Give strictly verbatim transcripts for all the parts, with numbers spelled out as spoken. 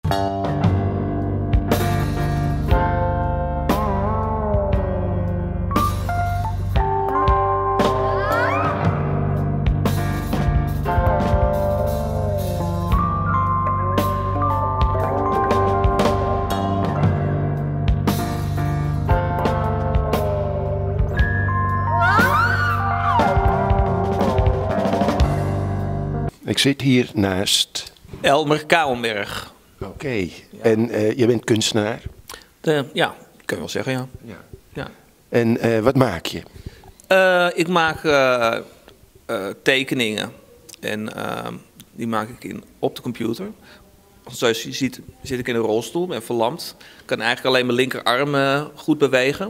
Ik zit hier naast Elmer Kouwenberg. Oké, okay. Ja. En uh, je bent kunstenaar? De, ja, kan je wel zeggen, ja. Ja. Ja. En uh, wat maak je? Uh, ik maak uh, uh, tekeningen. En uh, die maak ik in, op de computer. Zoals je ziet zit ik in een rolstoel, ben verlamd. Ik kan eigenlijk alleen mijn linkerarm uh, goed bewegen.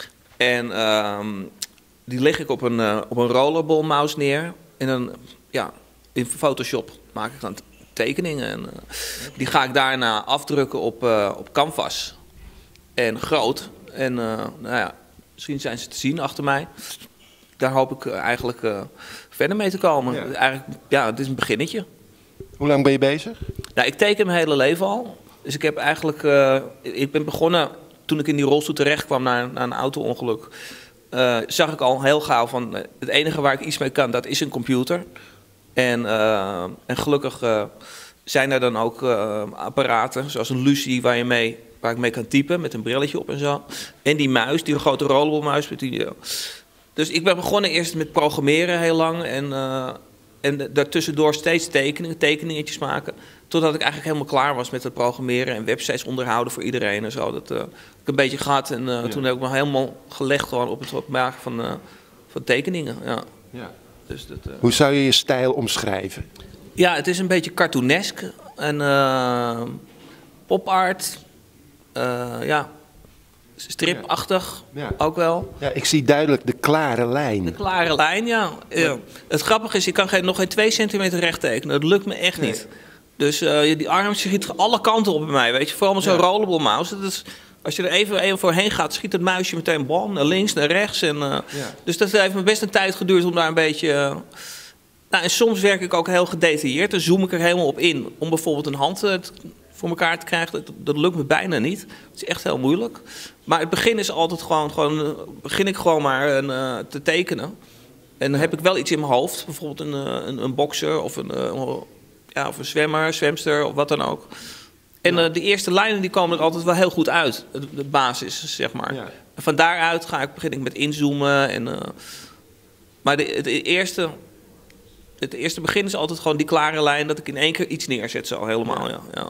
En uh, die leg ik op een, uh, op een rollerball mouse neer. En dan, ja, in Photoshop maak ik dan tekeningen. En, uh, die ga ik daarna afdrukken op, uh, op canvas. En groot. En uh, nou ja, misschien zijn ze te zien achter mij. Daar hoop ik uh, eigenlijk uh, verder mee te komen. Ja. Eigenlijk, ja, het is een beginnetje. Hoe lang ben je bezig? Nou, ik teken mijn hele leven al. Dus ik heb eigenlijk... Uh, ik ben begonnen toen ik in die rolstoel terecht kwam na, na een auto-ongeluk. Uh, zag ik al heel gauw van... Uh, het enige waar ik iets mee kan, dat is een computer. En, uh, en gelukkig uh, zijn er dan ook uh, apparaten, zoals een Lucie, waar, je mee, waar ik mee kan typen met een brilletje op en zo. En die muis, die grote rollerballmuis. Met die, uh. Dus ik ben begonnen eerst met programmeren heel lang. En, uh, en daartussendoor steeds tekeningen, tekeningetjes maken. Totdat ik eigenlijk helemaal klaar was met het programmeren en websites onderhouden voor iedereen en zo. Dat uh, heb ik een beetje gehad. En uh, ja. Toen heb ik me helemaal gelegd gewoon op het maken van, uh, van tekeningen. Ja. Ja. Dus dat, uh... Hoe zou je je stijl omschrijven? Ja, het is een beetje cartoonesk en uh, popart, uh, ja, stripachtig ja. Ja. Ook wel. Ja, ik zie duidelijk de klare lijn. De klare lijn, ja. ja. Het grappige is, ik kan geen, nog geen twee centimeter recht tekenen. Dat lukt me echt nee. niet. Dus uh, die arm schiet alle kanten op bij mij, weet je. Vooral met zo'n ja. rollable mouse. Dat is, als je er even, even voorheen gaat, schiet het muisje meteen bam, naar links, naar rechts. En, uh, ja. Dus dat heeft me best een tijd geduurd om daar een beetje... Uh, nou, en soms werk ik ook heel gedetailleerd. Dan zoom ik er helemaal op in. Om bijvoorbeeld een hand uh, voor elkaar te krijgen. Dat, dat lukt me bijna niet. Het is echt heel moeilijk. Maar het begin is altijd gewoon... gewoon uh, begin ik gewoon maar een, uh, te tekenen. En dan heb ik wel iets in mijn hoofd. Bijvoorbeeld een, uh, een, een bokser of een, uh, ja, of een zwemmer, zwemster of wat dan ook. En uh, de eerste lijnen die komen er altijd wel heel goed uit. De, de basis, zeg maar. Ja. En van daaruit ga ik, begin ik met inzoomen. En, uh, maar de, het eerste... Het eerste begin is altijd gewoon die klare lijn... dat ik in één keer iets neerzet, zo helemaal, ja. ja.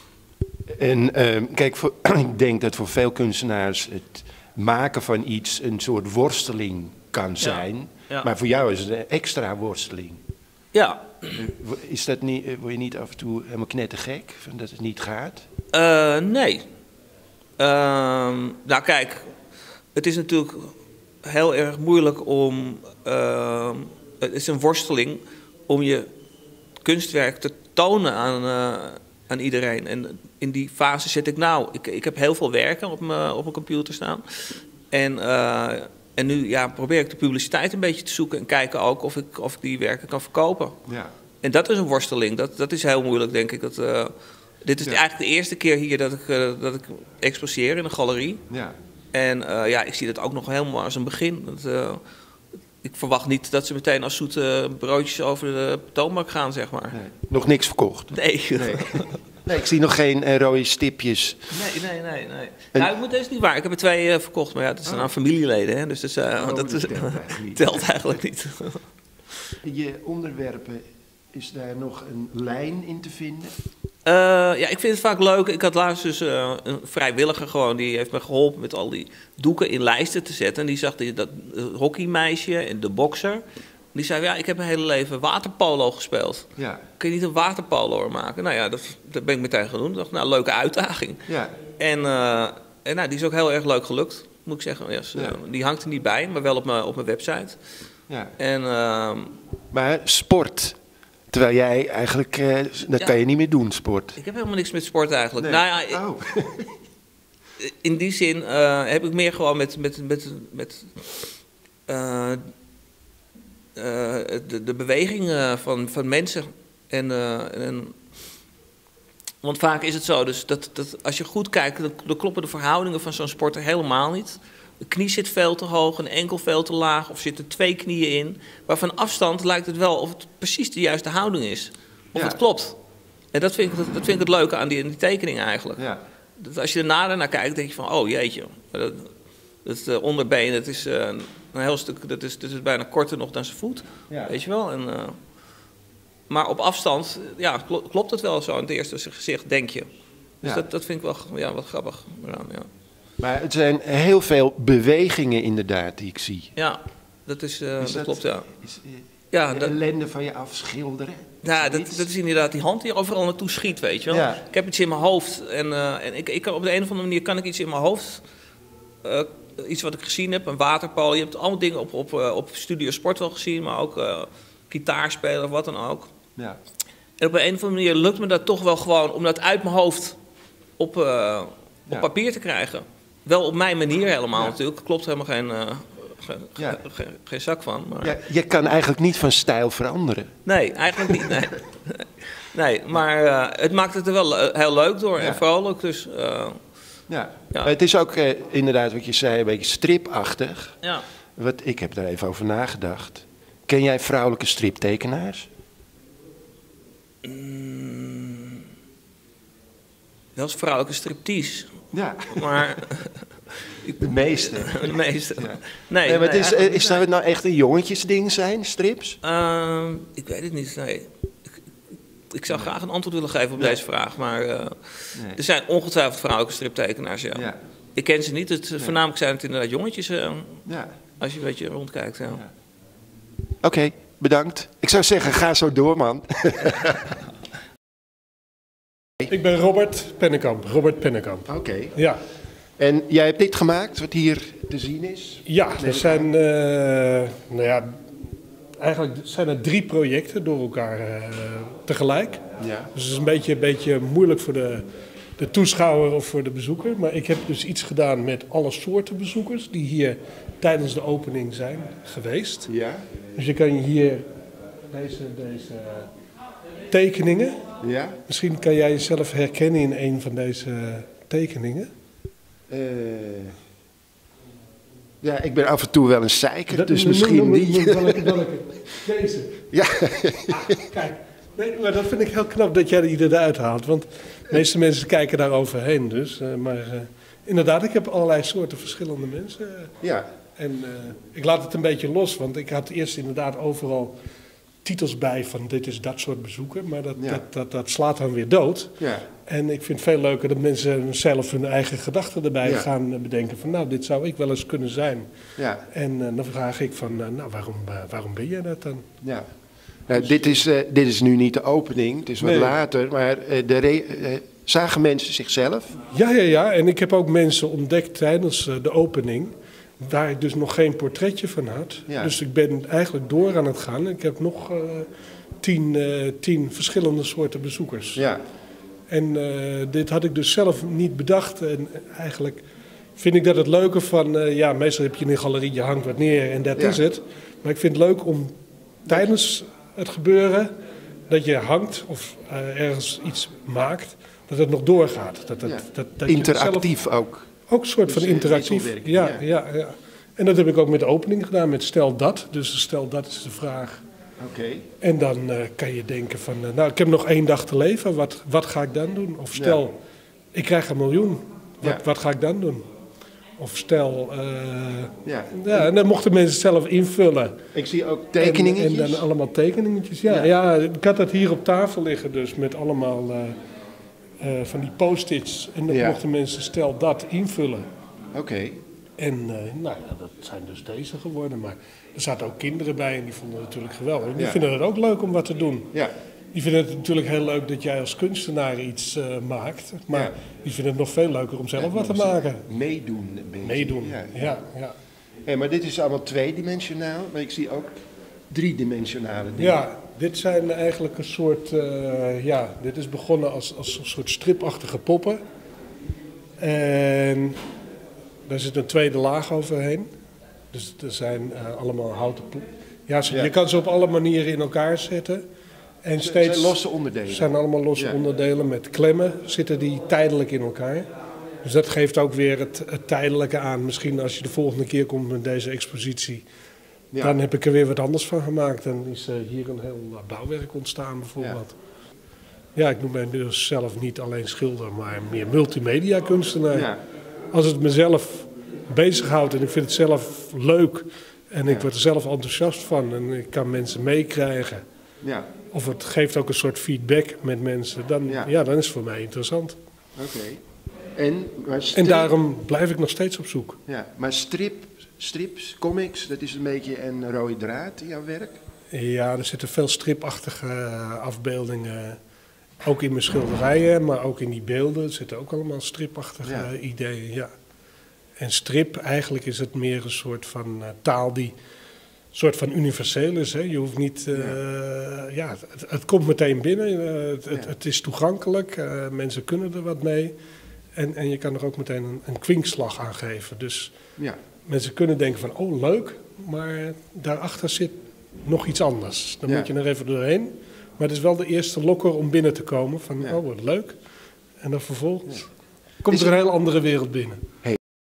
En uh, kijk, voor, ik denk dat voor veel kunstenaars... het maken van iets een soort worsteling kan zijn. Ja, ja. Maar voor jou is het een extra worsteling. Ja. Is dat niet, word je niet af en toe helemaal knettergek, van dat het niet gaat? Uh, nee. Uh, nou kijk, het is natuurlijk heel erg moeilijk om... Uh, het is een worsteling om je kunstwerk te tonen aan, uh, aan iedereen. En in die fase zit ik nou. Ik, ik heb heel veel werken op mijn op mijn computer staan. En, uh, en nu ja, probeer ik de publiciteit een beetje te zoeken... en kijken ook of ik, of ik die werken kan verkopen. Ja. En dat is een worsteling. Dat, dat is heel moeilijk, denk ik. Dat, uh, dit is ja. eigenlijk de eerste keer hier dat ik, uh, dat ik exposeer in een galerie. Ja. En uh, ja, ik zie dat ook nog helemaal als een begin. Dat, uh, ik verwacht niet dat ze meteen als zoete broodjes over de toonbank gaan, zeg maar. Nee, nog niks verkocht? Nee. Nee. Nee, ik zie nog geen uh, rode stipjes. Nee, nee, nee. nee. En... Nou, dat is niet waar. Ik heb er twee uh, verkocht, maar ja, dat zijn oh. aan familieleden. Hè? Dus dat, is, uh, oh, dat, dat telt, eigenlijk niet. telt eigenlijk niet. Je onderwerpen, is daar nog een lijn in te vinden? Uh, ja, ik vind het vaak leuk. Ik had laatst dus uh, een vrijwilliger gewoon, die heeft me geholpen met al die doeken in lijsten te zetten. En die zag die, dat hockeymeisje en de bokser. Die zei, ja, ik heb mijn hele leven waterpolo gespeeld. Ja. Kun je niet een waterpolo maken? Nou ja, dat, dat ben ik meteen gaan doen. Ik dacht, nou, leuke uitdaging. Ja. En, uh, en nou, die is ook heel erg leuk gelukt, moet ik zeggen. Yes, ja. uh, die hangt er niet bij, maar wel op mijn, op mijn website. Ja. En, uh, maar sport... Terwijl jij eigenlijk, uh, dat ja. kan je niet meer doen, sport. Ik heb helemaal niks met sport eigenlijk. Nee. Nou ja, oh. In die zin uh, heb ik meer gewoon met, met, met, met uh, uh, de, de beweging uh, van, van mensen. En, uh, en Want vaak is het zo, dus dat, dat als je goed kijkt, dan, dan kloppen de verhoudingen van zo'n sporter helemaal niet. De knie zit veel te hoog, een enkel veel te laag, of zitten twee knieën in. Maar van afstand lijkt het wel of het precies de juiste houding is. Of ja. het klopt. En dat vind ik, dat, dat vind ik het leuke aan die, die tekening eigenlijk. Ja. Dat als je er nader naar kijkt, denk je van, oh jeetje. Dat, dat uh, onderbeen, dat is uh, een heel stuk, dat is, dat is bijna korter nog dan zijn voet. Ja. Weet je wel? En, uh, maar op afstand, ja, klopt het wel zo in het eerste gezicht, denk je. Dus ja. dat, dat vind ik wel ja, wat grappig eraan, ja. Maar het zijn heel veel bewegingen inderdaad die ik zie. Ja, dat, is, uh, is dat, dat klopt, ja. Is, uh, ja de dat, ellende van je afschilderen? Ja, dat, dat is inderdaad die hand die overal naartoe schiet, weet je wel. Ja. Ik heb iets in mijn hoofd en, uh, en ik, ik kan op de een of andere manier kan ik iets in mijn hoofd... Uh, iets wat ik gezien heb, een waterpolo. Je hebt allemaal dingen op, op, uh, op Studio Sport wel gezien, maar ook uh, gitaarspelen of wat dan ook. Ja. En op een of andere manier lukt me dat toch wel gewoon om dat uit mijn hoofd op, uh, op ja. papier te krijgen. Wel op mijn manier helemaal ja. natuurlijk. Klopt helemaal geen, uh, geen, ja. geen, geen zak van. Maar... Ja, je kan eigenlijk niet van stijl veranderen. Nee, eigenlijk niet. Nee, nee maar uh, het maakt het er wel uh, heel leuk door ja. en vrolijk. Dus, uh, ja. ja. Maar het is ook uh, inderdaad wat je zei, een beetje stripachtig. Ja. Wat, ik heb daar even over nagedacht. Ken jij vrouwelijke striptekenaars? Mm, wel eens vrouwelijke striptease. Ja. Maar... De meeste. De meeste. Ja. Nee, nee, maar nee, het is, is dat nou echt een jongetjesding zijn, strips? Uh, ik weet het niet, nee. Ik, ik zou graag een antwoord willen geven op nee. deze vraag. Maar uh, nee. er zijn ongetwijfeld vrouwelijke striptekenaars, ja. ja. Ik ken ze niet. Het, nee. Voornamelijk zijn het inderdaad jongetjes. Uh, ja. Als je een beetje rondkijkt, ja. ja. Oké, okay, bedankt. Ik zou zeggen, ga zo door, man. Ik ben Robert Pennekamp. Robert Pennekamp. Oké. Okay. Ja. En jij hebt dit gemaakt, wat hier te zien is? Ja, er zijn, uh, nou ja, eigenlijk zijn er drie projecten door elkaar uh, tegelijk. Ja. Dus het is een beetje, een beetje moeilijk voor de, de toeschouwer of voor de bezoeker. Maar ik heb dus iets gedaan met alle soorten bezoekers die hier tijdens de opening zijn geweest. Ja. Dus je kan hier deze, deze tekeningen, ja. Misschien kan jij jezelf herkennen in een van deze tekeningen. Uh, ja, ik ben af en toe wel een zeiker, dus no, misschien no, no, die. Welke, welke? Deze. Ja. Ah, kijk, nee, maar dat vind ik heel knap dat jij die eruit haalt, want de meeste mensen kijken daar overheen dus. Uh, maar uh, inderdaad, ik heb allerlei soorten verschillende mensen. Uh, ja. En uh, ik laat het een beetje los, want ik had eerst inderdaad overal titels bij van dit is dat soort bezoeken, maar dat, ja. dat, dat, dat slaat dan weer dood. Ja. En ik vind het veel leuker dat mensen zelf hun eigen gedachten erbij ja. gaan bedenken van nou, dit zou ik wel eens kunnen zijn. Ja. En uh, dan vraag ik van uh, nou, waarom, uh, waarom ben jij dat dan? Ja. Nou, dus, dit, is, uh, dit is nu niet de opening, het is wat nee. later, maar uh, de re- uh, zagen mensen zichzelf? Ja, ja, ja. En ik heb ook mensen ontdekt tijdens uh, de opening waar ik dus nog geen portretje van had. Ja. Dus ik ben eigenlijk door aan het gaan. Ik heb nog uh, tien, uh, tien verschillende soorten bezoekers. Ja. En uh, dit had ik dus zelf niet bedacht. En eigenlijk vind ik dat het leuke van... Uh, ja, meestal heb je in een galerie, je hangt wat neer en dat ja. is het. Maar ik vind het leuk om tijdens het gebeuren... dat je hangt of uh, ergens iets maakt, dat het nog doorgaat. Dat, dat, ja. dat, dat interactief zelf, ook. Ook een soort dus van interactief. Ja, ja. Ja, ja. En dat heb ik ook met de opening gedaan, met stel dat. Dus stel dat is de vraag. Oké. Okay. En dan uh, kan je denken van, uh, nou, ik heb nog één dag te leven. Wat, wat ga ik dan doen? Of stel, ja. ik krijg een miljoen. Wat, ja. wat ga ik dan doen? Of stel, uh, ja. ja. En dan mochten mensen zelf invullen. Ik zie ook tekeningetjes. En, en dan allemaal tekeningetjes. Ja, ja. ja, ik had dat hier op tafel liggen, dus met allemaal uh, uh, van die post-its. En dan ja. mochten mensen stel dat invullen. Oké. Okay. En uh, nou ja, dat zijn dus deze geworden. Maar er zaten ook kinderen bij en die vonden het natuurlijk geweldig. Die ja. vinden het ook leuk om wat te doen. Ja. Die vinden het natuurlijk heel leuk dat jij als kunstenaar iets uh, maakt. Maar ja. die vinden het nog veel leuker om zelf ja, wat te maken. Meedoen een beetje. Meedoen, ja. ja, ja. Hey, maar dit is allemaal tweedimensionaal, maar ik zie ook driedimensionale dingen. Ja, dit zijn eigenlijk een soort... Uh, ja, dit is begonnen als, als een soort stripachtige poppen. En... daar zit een tweede laag overheen. Dus er zijn uh, allemaal houten... Ja, ze, ja, je kan ze op alle manieren in elkaar zetten. En steeds, zijn losse onderdelen. zijn allemaal losse ja. onderdelen met klemmen, zitten die tijdelijk in elkaar. Dus dat geeft ook weer het, het tijdelijke aan. Misschien als je de volgende keer komt met deze expositie, ja. dan heb ik er weer wat anders van gemaakt. Dan is uh, hier een heel uh, bouwwerk ontstaan bijvoorbeeld. Ja. ja, ik noem mij dus zelf niet alleen schilder, maar meer multimedia kunstenaar. Ja. Als het mezelf bezighoudt en ik vind het zelf leuk en ik ja. word er zelf enthousiast van en ik kan mensen meekrijgen. Ja. Of het geeft ook een soort feedback met mensen, dan, ja. Ja, dan is het voor mij interessant. Oké. Okay. En, en daarom blijf ik nog steeds op zoek. Ja, maar strip, strips, comics, dat is een beetje een rode draad in jouw werk? Ja, er zitten veel stripachtige afbeeldingen, ook in mijn schilderijen, maar ook in die beelden. Er zitten ook allemaal stripachtige ja. ideeën, ja. En strip, eigenlijk is het meer een soort van uh, taal die soort van universeel is. Hè? Je hoeft niet, uh, ja, ja het, het komt meteen binnen, uh, het, ja. het, het is toegankelijk, uh, mensen kunnen er wat mee. En, en je kan er ook meteen een, een kwinkslag aan geven. Dus ja. mensen kunnen denken van, oh leuk, maar daarachter zit nog iets anders. Dan ja. moet je er even doorheen. Maar het is wel de eerste lokker om binnen te komen van, ja. oh wat leuk. En dan vervolgens ja. komt is er een heel andere wereld binnen. Hey.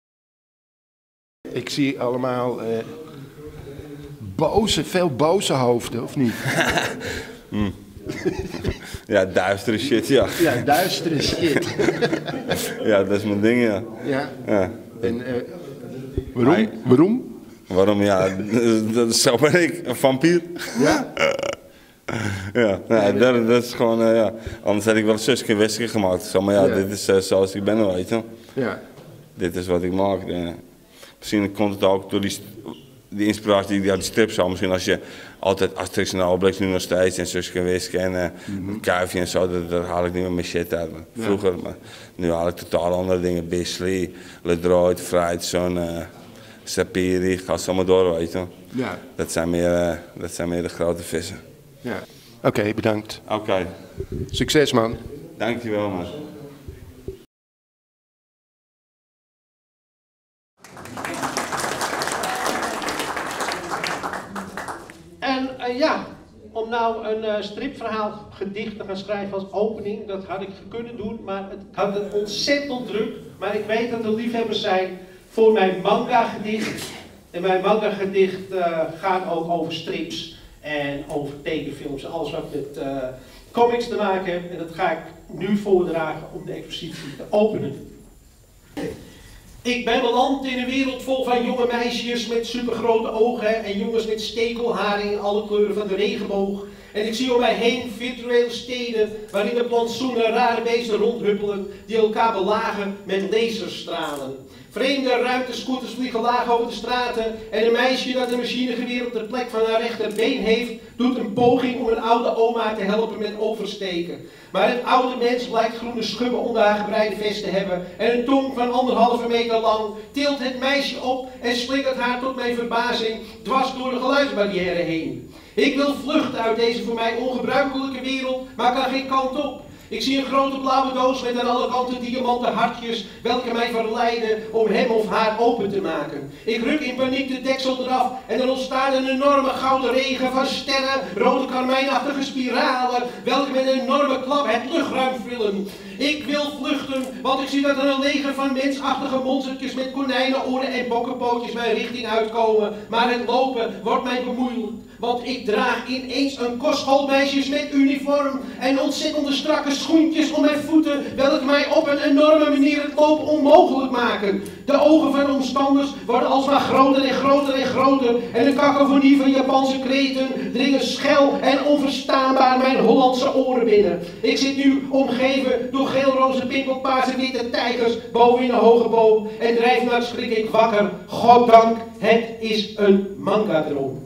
Ik zie allemaal uh, boze, veel boze hoofden, of niet? mm. Ja, duistere shit, ja. Ja, duistere shit. Ja, dat is mijn ding, ja. Ja? Ja. En uh, waarom? Hij, waarom? Waarom, ja, dat is zo ben ik, een vampier. Ja? Ja, nee, dat, dat is gewoon, uh, ja. Anders had ik wel een Suske en Wiske gemaakt. Zo, maar ja, ja, dit is uh, zoals ik ben, weet je. Ja. Dit is wat ik maak. Uh, misschien komt het ook door die, die inspiratie die ik uit die strips had. Misschien als je altijd Asterix en Obelix nu nog steeds en Suske en Wiske en uh, mm-hmm. Kuifje en zo, daar haal ik niet meer mijn shit uit. Maar vroeger, ja. maar nu haal ik totaal andere dingen. Bisley, Ledroit, Fruitson, uh, Sapiri, ga zo maar door, weet je. Ja. Dat zijn meer, uh, dat zijn meer de grote vissen. Ja. Oké, okay, bedankt. Oké. Okay. Succes, man. Dankjewel, man. En uh, ja, om nou een uh, stripverhaal, gedicht te gaan schrijven als opening, dat had ik kunnen doen, maar het had het ontzettend druk. Maar ik weet dat er liefhebbers zijn voor mijn manga-gedicht. En mijn manga-gedicht uh, gaat ook over strips. En over tekenfilms en alles wat met uh, comics te maken heeft. En dat ga ik nu voordragen om de expositie te openen. Ik ben beland in een wereld vol van jonge meisjes met supergrote ogen. En jongens met stekelharen in alle kleuren van de regenboog. En ik zie om mij heen virtuele steden waarin de plantsoenen rare beesten rondhuppelen. Die elkaar belagen met laserstralen. Vreemde ruimtescooters vliegen laag over de straten en een meisje dat een machinegeweer op de plek van haar rechterbeen heeft, doet een poging om een oude oma te helpen met oversteken. Maar het oude mens blijkt groene schubben onder haar gebreide vest te hebben en een tong van anderhalve meter lang tilt het meisje op en slingert haar tot mijn verbazing dwars door de geluidsbarrière heen. Ik wil vluchten uit deze voor mij ongebruikelijke wereld, maar kan geen kant op. Ik zie een grote blauwe doos met aan alle kanten diamanten hartjes, welke mij verleiden om hem of haar open te maken. Ik ruk in paniek de deksel eraf en er ontstaat een enorme gouden regen van sterren, rode karmijnachtige spiralen, welke met een enorme klap het luchtruim vullen. Ik wil vluchten, want ik zie dat er een leger van mensachtige monstertjes met konijnenoren en bokkenpootjes mijn richting uitkomen. Maar het lopen wordt mij bemoeilijk, want ik draag ineens een kostschoolmeisjes met uniform en ontzettende strakke schoentjes om mijn voeten, welke mij op een enorme manier het lopen onmogelijk maken. De ogen van de omstanders worden alsmaar groter en groter en groter en de kakofonie van Japanse kreten dringen schel en onverstaanbaar mijn Hollandse oren binnen. Ik zit nu omgeven door geel-roze pimpelpaarse witte tijgers boven in een hoge boom en drijfnacht schrik ik wakker. Goddank, het is een manga-droom.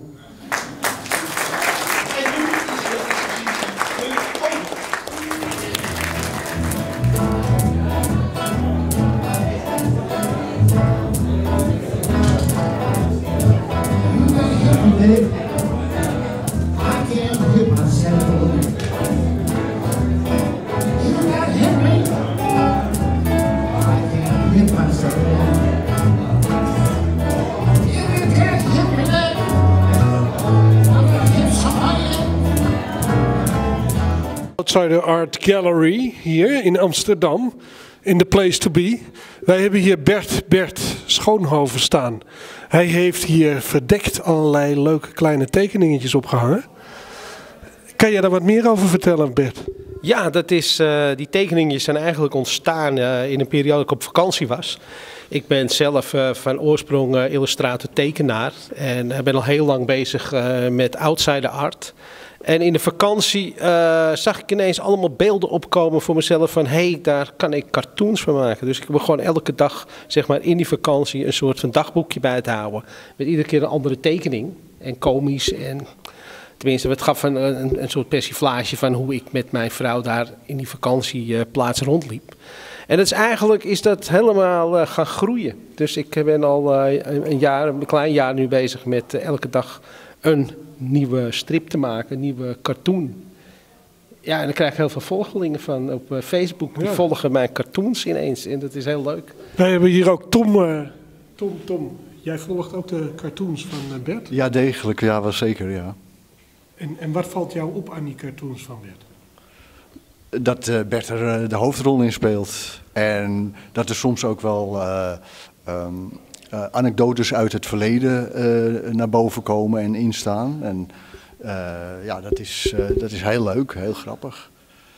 Outsider Art Gallery hier in Amsterdam. In the place to be. Wij hebben hier Bert, Bert Schoonhoven staan. Hij heeft hier verdekt allerlei leuke kleine tekeningetjes opgehangen. Kan jij daar wat meer over vertellen, Bert? Ja, dat is, uh, die tekeningen zijn eigenlijk ontstaan uh, in een periode dat ik op vakantie was. Ik ben zelf uh, van oorsprong uh, illustrator-tekenaar en uh, ben al heel lang bezig uh, met outsider art. En in de vakantie uh, zag ik ineens allemaal beelden opkomen voor mezelf van hé, hey, daar kan ik cartoons van maken. Dus ik heb gewoon elke dag zeg maar, in die vakantie een soort van dagboekje bij te houden. Met iedere keer een andere tekening en komisch en... Tenminste, het gaf een, een, een soort persiflage van hoe ik met mijn vrouw daar in die vakantieplaats rondliep. En dat is eigenlijk is dat helemaal uh, gaan groeien. Dus ik ben al uh, een, jaar, een klein jaar nu bezig met uh, elke dag een nieuwe strip te maken, een nieuwe cartoon. Ja, en dan krijg ik heel veel volgelingen van op uh, Facebook. Die ja. volgen mijn cartoons ineens en dat is heel leuk. Wij hebben hier ook Tom. Uh, Tom, Tom, jij volgt ook de cartoons van uh, Bert? Ja, degelijk. Ja, wel zeker, ja. En, en wat valt jou op aan die cartoons van Bert? Dat uh, Bert er uh, de hoofdrol in speelt. En dat er soms ook wel uh, um, uh, anekdotes uit het verleden uh, naar boven komen en instaan. En uh, ja, dat is, uh, dat is heel leuk, heel grappig.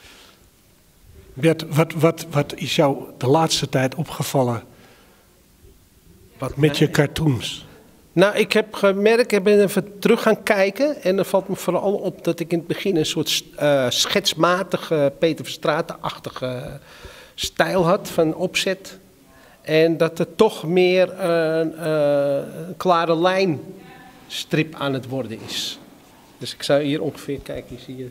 Bert, wat, wat, wat is jou de laatste tijd opgevallen wat met je cartoons? Nou, ik heb gemerkt, ik ben even terug gaan kijken en dan valt me vooral op dat ik in het begin een soort uh, schetsmatige, Peter Verstraeten-achtige stijl had van opzet. En dat er toch meer een uh, uh, klare lijnstrip aan het worden is. Dus ik zou hier ongeveer, kijk, hier zie je...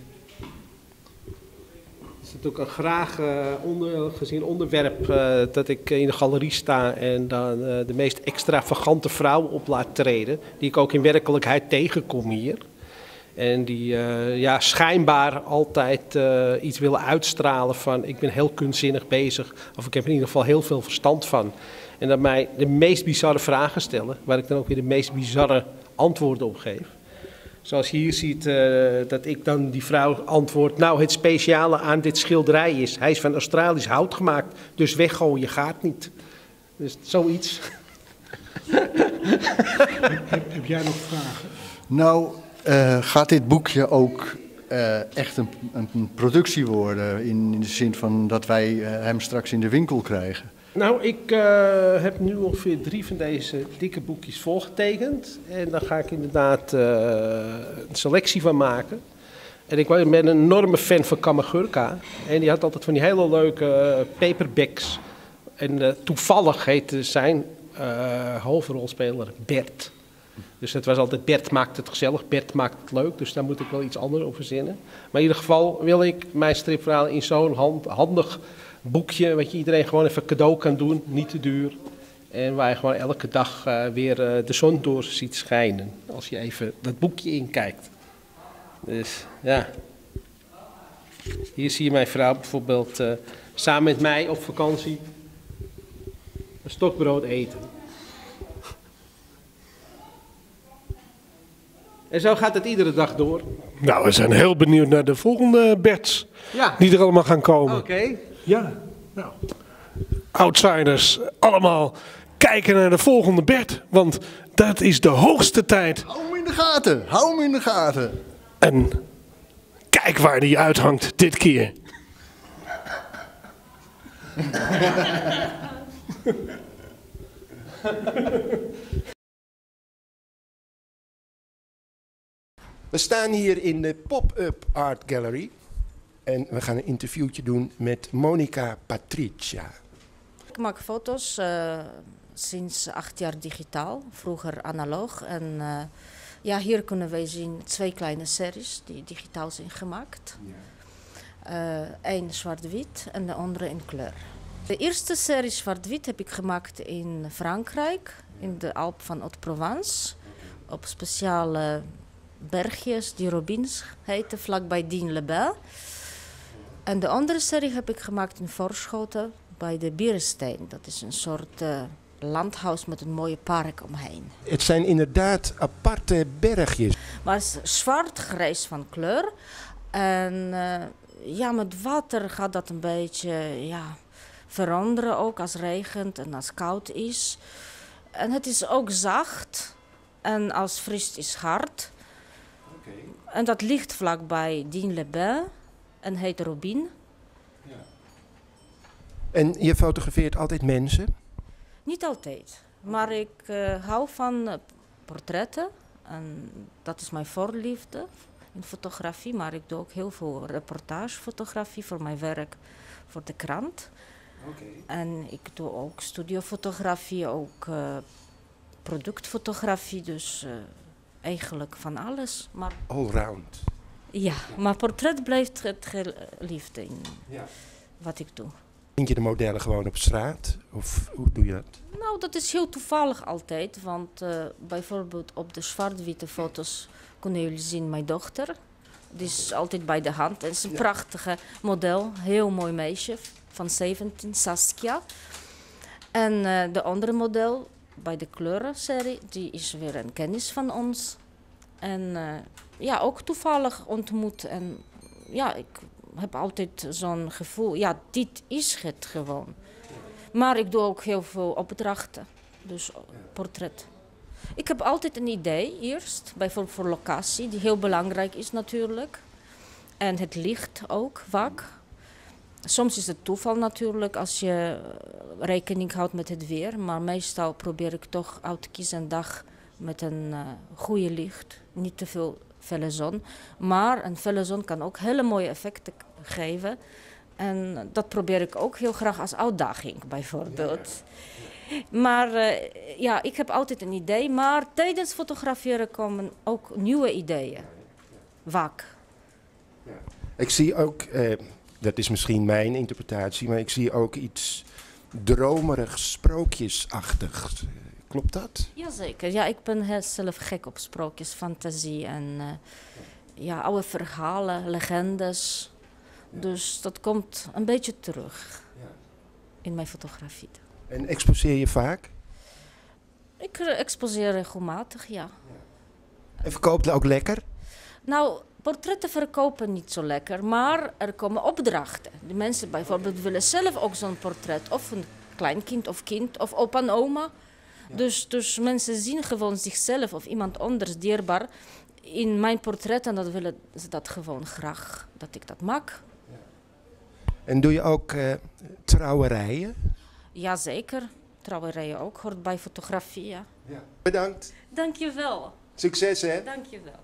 Het is natuurlijk een graag uh, onder, gezien onderwerp uh, dat ik in de galerie sta en dan uh, de meest extravagante vrouw op laat treden. Die ik ook in werkelijkheid tegenkom hier. En die uh, ja, schijnbaar altijd uh, iets willen uitstralen van ik ben heel kunstzinnig bezig. Of ik heb in ieder geval heel veel verstand van. En dat mij de meest bizarre vragen stellen, waar ik dan ook weer de meest bizarre antwoorden op geef. Zoals je hier ziet uh, dat ik dan die vrouw antwoord, nou het speciale aan dit schilderij is, hij is van Australisch hout gemaakt, dus weggooien gaat niet. Dus zoiets. heb, heb jij nog vragen? Nou, uh, gaat dit boekje ook uh, echt een, een productie worden, in, in de zin van dat wij uh, hem straks in de winkel krijgen? Nou, ik uh, heb nu ongeveer drie van deze dikke boekjes volgetekend. En daar ga ik inderdaad uh, een selectie van maken. En ik ben een enorme fan van Kamagurka. En die had altijd van die hele leuke uh, paperbacks. En uh, toevallig heette zijn uh, hoofdrolspeler Bert. Dus het was altijd Bert maakt het gezellig, Bert maakt het leuk. Dus daar moet ik wel iets anders over verzinnen. Maar in ieder geval wil ik mijn stripverhaal in zo'n hand, handig... boekje wat je iedereen gewoon even cadeau kan doen, niet te duur. En waar je gewoon elke dag uh, weer uh, de zon door ziet schijnen. Als je even dat boekje inkijkt. Dus ja. Hier zie je mijn vrouw bijvoorbeeld uh, samen met mij op vakantie een stokbrood eten. En zo gaat het iedere dag door. Nou, we zijn heel benieuwd naar de volgende Berts. Ja. Die er allemaal gaan komen. Oké. Okay. Ja, nou. Outsiders, allemaal kijken naar de volgende Bert. Want dat is de hoogste tijd. Hou hem in de gaten, hou hem in de gaten. En kijk waar die uithangt dit keer. We staan hier in de Pop-Up Art Gallery. En we gaan een interviewtje doen met Monica Patricia. Ik maak foto's uh, sinds acht jaar digitaal, vroeger analoog. En uh, ja, hier kunnen wij zien twee kleine series die digitaal zijn gemaakt. Eén uh, zwart-wit en de andere in kleur. De eerste serie zwart-wit heb ik gemaakt in Frankrijk, in de Alp van Haute-Provence. Op speciale bergjes die Robins heten, vlakbij Digne-les-Bains. En de andere serie heb ik gemaakt in Voorschoten bij de Bierensteen. Dat is een soort uh, landhuis met een mooie park omheen. Het zijn inderdaad aparte bergjes. Maar het is zwart-grijs van kleur. En uh, ja, met water gaat dat een beetje ja, veranderen ook als het regent en als het koud is. En het is ook zacht en als het vriest is hard. Okay. En dat ligt vlakbij Digne-les-Bains en heet Robin. Ja. En je fotografeert altijd mensen? Niet altijd, maar ik uh, hou van uh, portretten. En dat is mijn voorliefde in fotografie, maar ik doe ook heel veel reportagefotografie voor mijn werk voor de krant. Okay. En ik doe ook studiofotografie, ook uh, productfotografie, dus uh, eigenlijk van alles. Maar allround. Ja, maar portret blijft het geliefde in ja. wat ik doe. Vind je de modellen gewoon op straat? Of hoe doe je dat? Nou, dat is heel toevallig altijd. Want uh, bijvoorbeeld op de zwart-witte foto's kunnen jullie zien mijn dochter. Die is altijd bij de hand. Het is een ja. prachtige model. Heel mooi meisje van zeventien, Saskia. En uh, de andere model bij de kleurenserie, die is weer een kennis van ons. En uh, ja, ook toevallig ontmoet. En ja, ik heb altijd zo'n gevoel, ja, dit is het gewoon. Maar ik doe ook heel veel opdrachten, dus portret. Ik heb altijd een idee eerst, bijvoorbeeld voor locatie, die heel belangrijk is natuurlijk. En het licht ook vaak. Soms is het toeval natuurlijk als je rekening houdt met het weer. Maar meestal probeer ik toch uit te kiezen een dag met een uh, goede licht. Niet te veel felle zon. Maar een felle zon kan ook hele mooie effecten geven. En dat probeer ik ook heel graag als uitdaging bijvoorbeeld. Maar uh, ja, ik heb altijd een idee. Maar tijdens fotograferen komen ook nieuwe ideeën. Vaak. Ja. Ik zie ook, uh, dat is misschien mijn interpretatie, maar ik zie ook iets dromerig, sprookjesachtig. Klopt dat? Jazeker. Ja, ik ben heel zelf gek op sprookjes, fantasie en uh, ja, oude verhalen, legendes. Ja. Dus dat komt een beetje terug ja. in mijn fotografie. En exposeer je vaak? Ik exposeer regelmatig, ja. ja. En verkoopt het ook lekker? Nou, portretten verkopen niet zo lekker, maar er komen opdrachten. De mensen bijvoorbeeld willen zelf ook zo'n portret. Of een kleinkind of kind of opa en oma. Ja. Dus, dus mensen zien gewoon zichzelf of iemand anders dierbaar in mijn portret. En dat willen ze dat gewoon graag, dat ik dat maak. Ja. En doe je ook uh, trouwerijen? Jazeker, trouwerijen ook, hoort bij fotografie. Ja. Ja. Bedankt. Dank je wel. Succes hè. Dank je wel.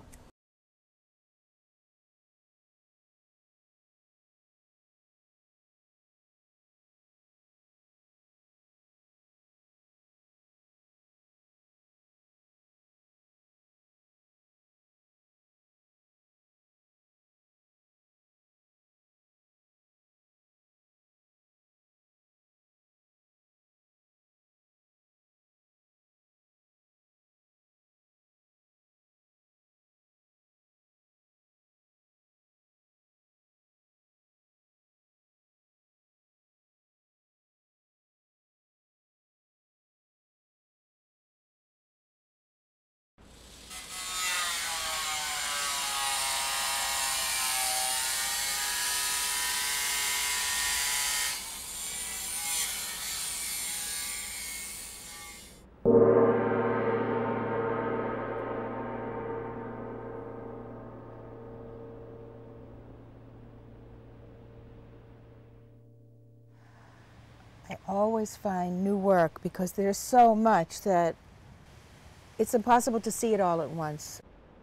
I always find new work because there's so much that it's impossible to see it all at once.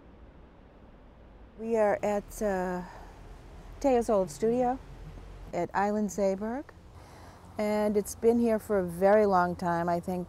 We are at uh, Theo's old studio at Island Zeeburg, and it's been here for a very long time, I think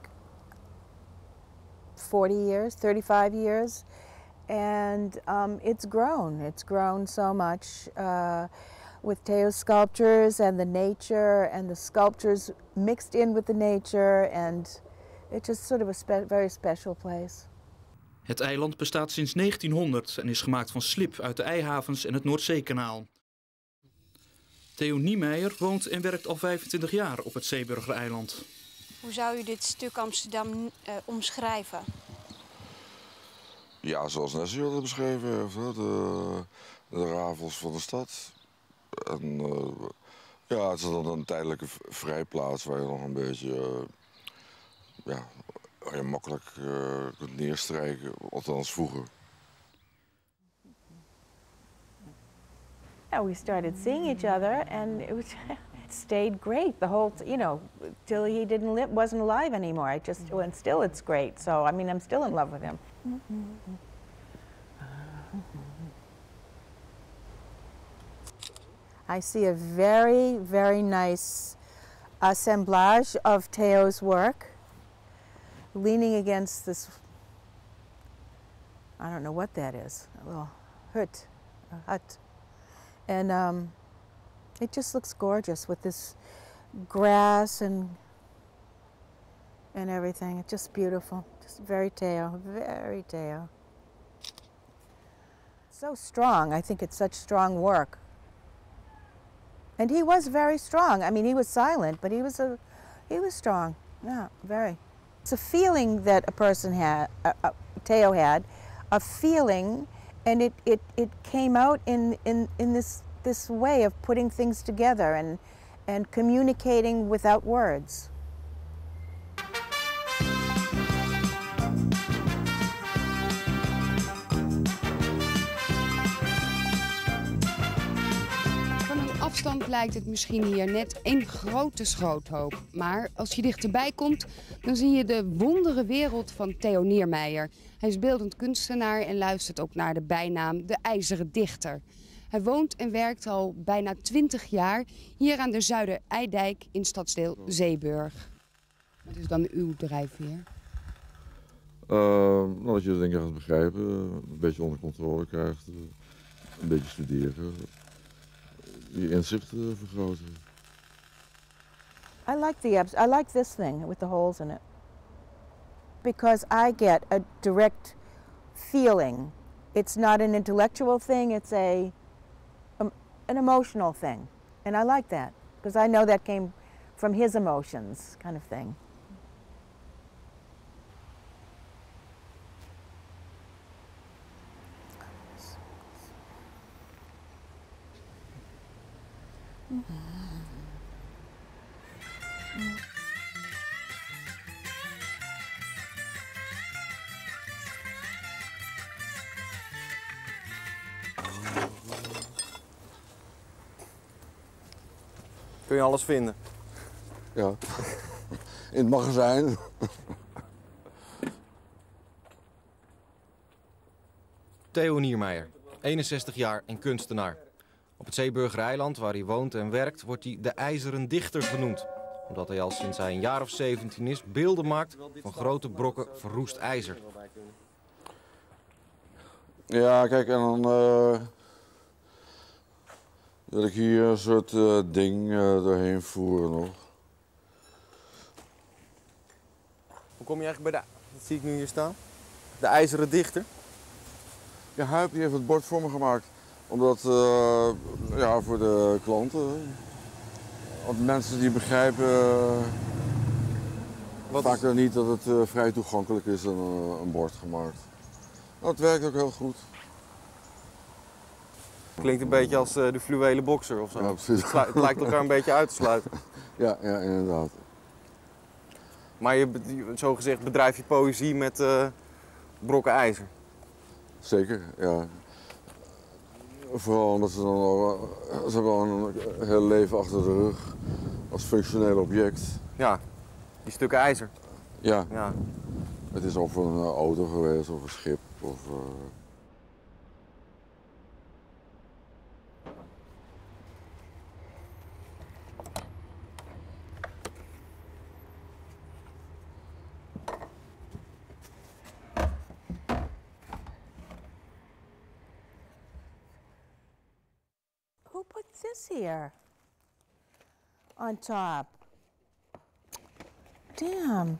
forty years, thirty-five years, and um, it's grown. It's grown so much. Uh, with Theo's sculptures and the nature and the sculptures mixed in with the nature, and it's just sort of a spe very special place. Het eiland bestaat sinds negentienhonderd en is gemaakt van slib uit de IJhavens en het Noordzeekanaal. Theo Niemeyer woont en werkt al vijfentwintig jaar op het Zeeburger eiland. Hoe zou u dit stuk Amsterdam uh, omschrijven? Ja, zoals Nessie had het beschreven heeft, de, de ravels van de stad. En uh, ja, het is dan een tijdelijke vrijplaats waar je nog een beetje uh, ja, waar je makkelijk uh, kunt neerstrijken, althans vroeger. Yeah, we started seeing each other, and it was it stayed great the whole, you know, till he didn't live, wasn't alive anymore. I just, and still it's great. So I mean, I'm still in love with him. I see a very, very nice assemblage of Theo's work, leaning against this, I don't know what that is, a little hut, a hut. And um, it just looks gorgeous with this grass and and everything. It's just beautiful, just very Theo, very Theo. So strong, I think it's such strong work. And he was very strong. I mean, he was silent, but he was a, he was strong. Yeah, very. It's a feeling that a person had, uh, uh, Theo had, a feeling, and it, it, it came out in, in, in this, this way of putting things together and, and communicating without words. Afstand lijkt het misschien hier net één grote schroothoop. Maar als je dichterbij komt, dan zie je de wondere wereld van Theo Niemeyer. Hij is beeldend kunstenaar en luistert ook naar de bijnaam de IJzeren Dichter. Hij woont en werkt al bijna twintig jaar hier aan de Zuider-Eidijk in stadsdeel Zeeburg. Wat is dan uw drijfveer? Uh, nou, dat je de dingen gaat begrijpen, een beetje onder controle krijgt, een beetje studeren. Je inzicht vergroten. I like the abs I like this thing with the holes in it because I get a direct feeling. It's not an intellectual thing, it's a um, an emotional thing. And I like that because I know that came from his emotions, kind of thing. Kun je alles vinden? Ja, in het magazijn. Theo Niemeyer, eenenzestig jaar en kunstenaar. Op het Zeeburger eiland, waar hij woont en werkt, wordt hij de IJzeren Dichter genoemd. Omdat hij al sinds hij een jaar of zeventien is beelden maakt van grote brokken verroest ijzer. Ja, kijk, en dan uh, wil ik hier een soort uh, ding uh, doorheen voeren nog. Hoe kom je eigenlijk bij de, dat zie ik nu hier staan, de IJzeren Dichter? Ja, Huip die heeft het bord voor me gemaakt. Omdat, uh, ja, voor de klanten. Want mensen die begrijpen uh, vaak is... niet dat het uh, vrij toegankelijk is en uh, een bord gemaakt. Maar het werkt ook heel goed. Klinkt een beetje als uh, de fluwelen bokser of zo. Ja, precies. Het, het lijkt elkaar een beetje uit te sluiten. Ja, ja, inderdaad. Maar je, zo gezegd bedrijf je poëzie met uh, brokken ijzer. Zeker, ja. Vooral omdat ze dan al, ze hebben al een heel leven achter de rug als functioneel object. Ja, die stukken ijzer. Ja. Ja. Het is of een auto geweest of een schip of. Uh... Who put this here on top? Damn.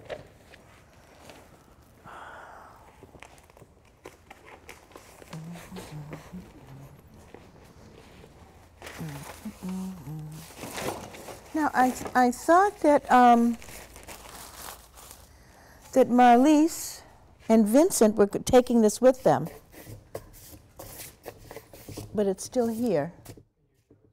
Now I th I thought that um, that Marlies and Vincent were taking this with them, but it's still here.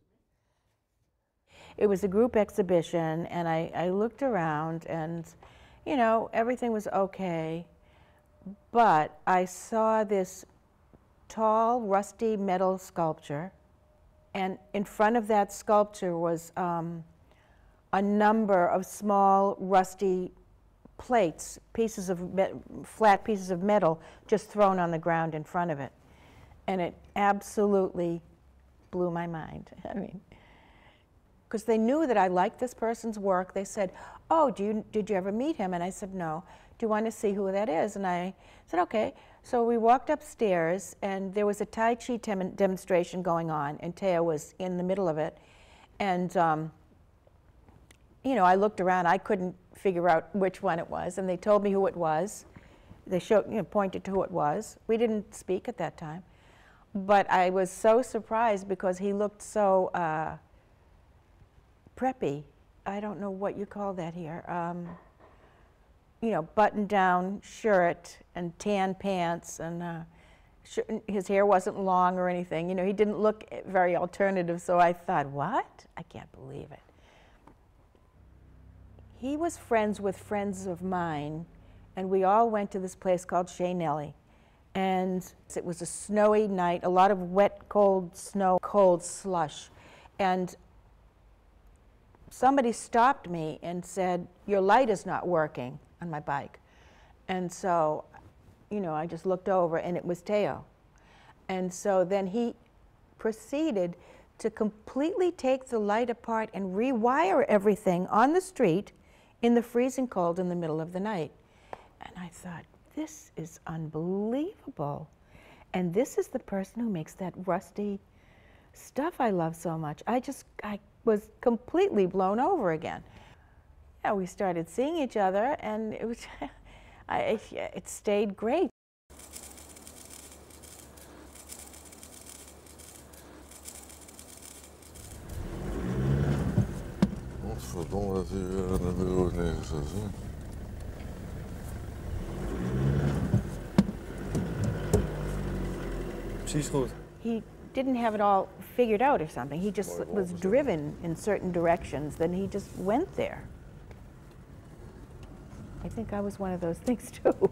it was a group exhibition, and I, I looked around, and, you know, everything was okay. But I saw this tall, rusty metal sculpture, and in front of that sculpture was um, a number of small, rusty plates, pieces of flat pieces of metal just thrown on the ground in front of it. And it absolutely blew my mind. I mean, because they knew that I liked this person's work. They said, oh, do you, did you ever meet him? And I said, no. Do you want to see who that is? And I said, okay. So we walked upstairs, and there was a Tai Chi dem demonstration going on, and Teo was in the middle of it. And, um, you know, I looked around. I couldn't figure out which one it was, and they told me who it was. They showed, you know, pointed to who it was. We didn't speak at that time. But I was so surprised because he looked so uh, preppy. I don't know what you call that here. Um, you know, button-down shirt and tan pants, and uh, sh his hair wasn't long or anything. You know, he didn't look very alternative, so I thought, what? I can't believe it. He was friends with friends of mine, and we all went to this place called Chez Nelly. And it was a snowy night, a lot of wet, cold snow, cold slush. And somebody stopped me and said, your light is not working on my bike. And so, you know, I just looked over, and it was Teo. And so then he proceeded to completely take the light apart and rewire everything on the street in the freezing cold in the middle of the night. And I thought, this is unbelievable. And this is the person who makes that rusty stuff I love so much. I just, I was completely blown over again. Yeah, we started seeing each other, and it was, I, it stayed great. Godverdomme dat hij weer aan de bureau is neergezet. Hè? Precies goed. He didn't have it all figured out or something. He just was driven in certain directions, then he just went there. I think I was one of those things too.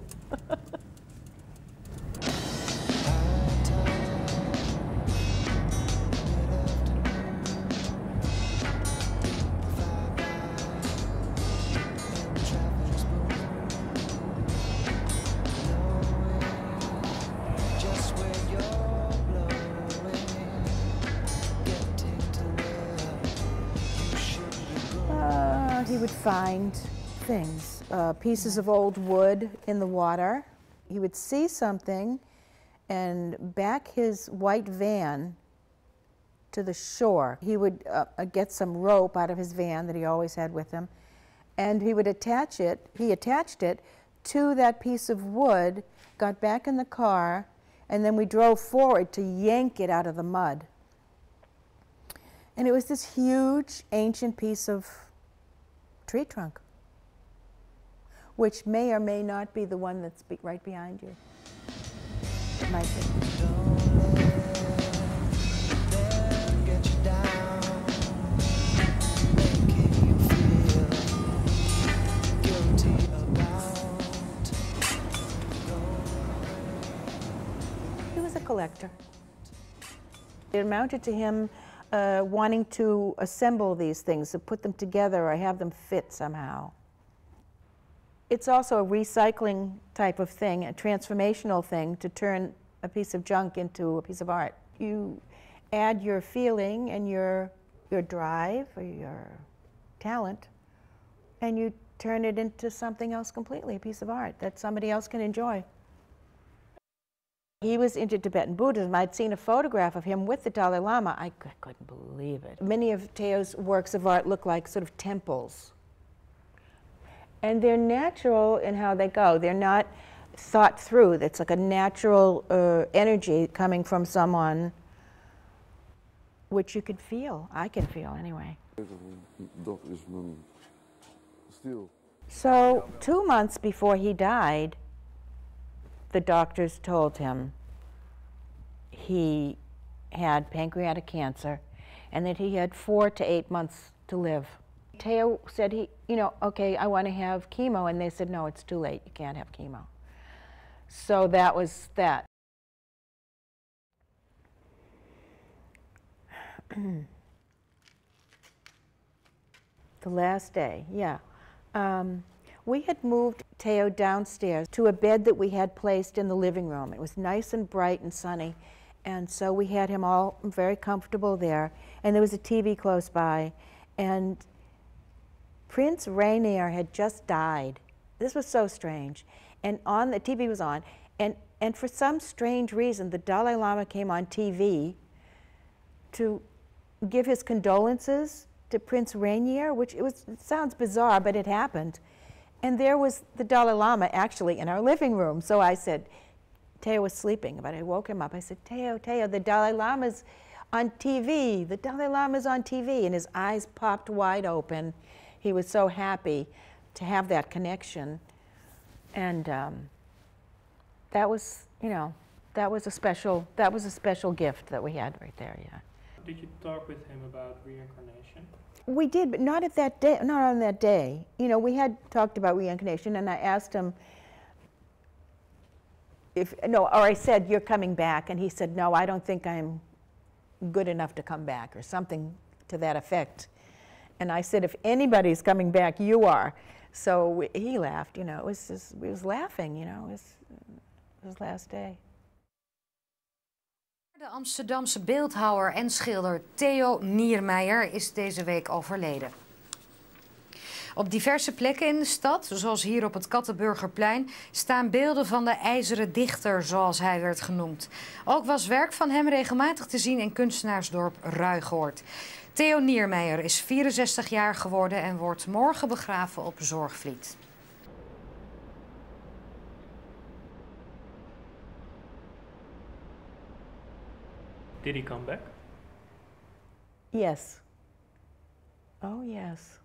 He would find things, uh, pieces of old wood in the water. He would see something and back his white van to the shore. He would uh, get some rope out of his van that he always had with him, and he would attach it, he attached it to that piece of wood, got back in the car, and then we drove forward to yank it out of the mud. And it was this huge, ancient piece of tree trunk, which may or may not be the one that's be right behind you. It might be. He was a collector. It amounted to him Uh, wanting to assemble these things, to put them together or have them fit somehow. It's also a recycling type of thing, a transformational thing, to turn a piece of junk into a piece of art. You add your feeling and your, your drive or your talent, and you turn it into something else completely, a piece of art that somebody else can enjoy. He was into Tibetan Buddhism. I'd seen a photograph of him with the Dalai Lama. I, I couldn't believe it. Many of Teo's works of art look like sort of temples. And they're natural in how they go. They're not thought through. It's like a natural uh, energy coming from someone, which you could feel. I can feel anyway. So two months before he died, the doctors told him he had pancreatic cancer and that he had four to eight months to live. Theo said he, you know, okay, I want to have chemo, and they said, no, it's too late, you can't have chemo. So that was that. The last day, yeah. Um, we had moved Theo downstairs to a bed that we had placed in the living room. It was nice and bright and sunny, and so we had him all very comfortable there. And there was a T V close by, and Prince Rainier had just died. This was so strange. And on the T V was on, and, and for some strange reason, the Dalai Lama came on T V to give his condolences to Prince Rainier, which it, was, it sounds bizarre, but it happened. And there was the Dalai Lama actually in our living room. So I said, Theo was sleeping, but I woke him up. I said, Theo, Theo, the Dalai Lama's on T V. The Dalai Lama's on T V. And his eyes popped wide open. He was so happy to have that connection. And um, that was, you know, that was a special, that was a special gift that we had right there, yeah. Did you talk with him about reincarnation? We did, but not at that day, not on that day. You know, we had talked about reincarnation, and I asked him if, no, or I said, you're coming back, and he said, no, I don't think I'm good enough to come back, or something to that effect. And I said, if anybody's coming back, you are. So we, he laughed, you know, it was just, we was laughing, you know, it was his last day. De Amsterdamse beeldhouwer en schilder Theo Niermeijer is deze week overleden. Op diverse plekken in de stad, zoals hier op het Kattenburgerplein, staan beelden van de IJzeren Dichter, zoals hij werd genoemd. Ook was werk van hem regelmatig te zien in kunstenaarsdorp Ruigoord. Theo Niermeijer is vierenzestig jaar geworden en wordt morgen begraven op Zorgvliet. Did he come back? Yes. Oh, yes.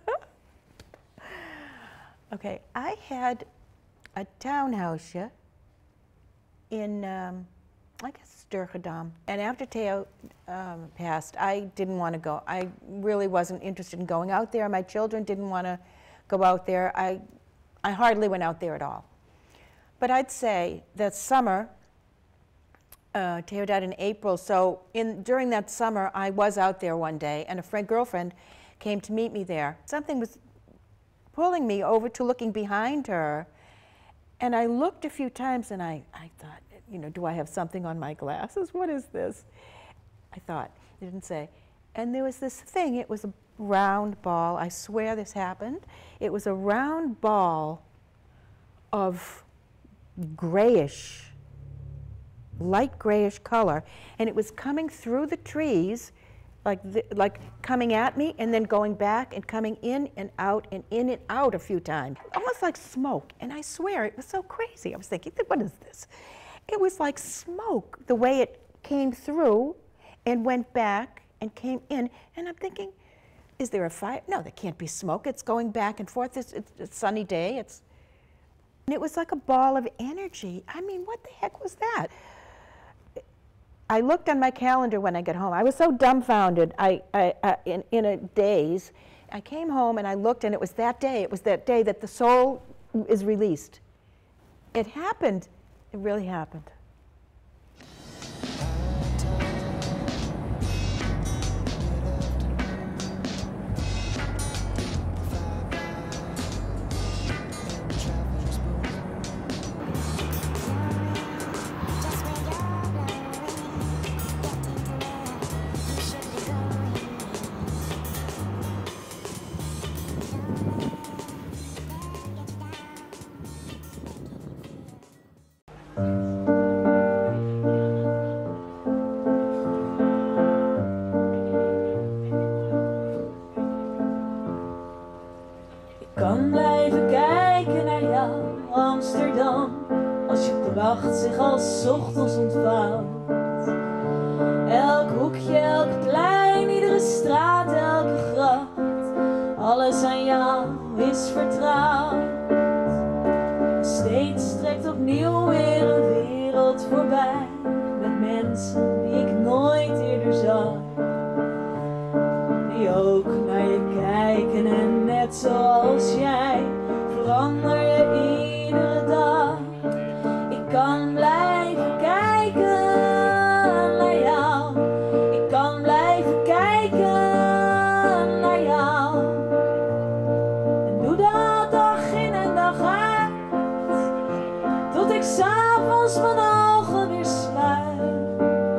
Okay, I had a townhouse in, um, I guess, Sturgedam. And after Theo um, passed, I didn't want to go. I really wasn't interested in going out there. My children didn't want to go out there. I, I hardly went out there at all. But I'd say that summer, Uh, Theo died in April, so in, during that summer, I was out there one day, and a friend, girlfriend came to meet me there. Something was pulling me over to looking behind her, and I looked a few times, and I, I thought, you know, do I have something on my glasses? What is this? I thought, they didn't say. And there was this thing, it was a round ball, I swear this happened. It was a round ball of grayish, light grayish color, and it was coming through the trees, like the, like coming at me and then going back and coming in and out and in and out a few times, almost like smoke. And I swear it was so crazy. I was thinking, what is this? It was like smoke, the way it came through and went back and came in. And I'm thinking, is there a fire? No, there can't be smoke. It's going back and forth. It's, it's a sunny day. It's, and it was like a ball of energy. I mean, what the heck was that? I looked on my calendar when I got home. I was so dumbfounded, I, I, I, in, in a daze. I came home and I looked, and it was that day. It was that day that the soul is released. It happened. It really happened. kan blijven kijken naar jou, Amsterdam, als je pracht zich als 's ochtends ontvouwt. Elk hoekje, elk plein, iedere straat, elke gracht, alles aan jou is vertrouwd. Steeds trekt opnieuw weer een wereld voorbij, met mensen die ik nooit eerder zag, die ook naar je net zoals jij, verander je iedere dag. Ik kan blijven kijken naar jou. Ik kan blijven kijken naar jou. En doe dat dag in en dag uit, tot ik 's avonds mijn ogen weer sluit.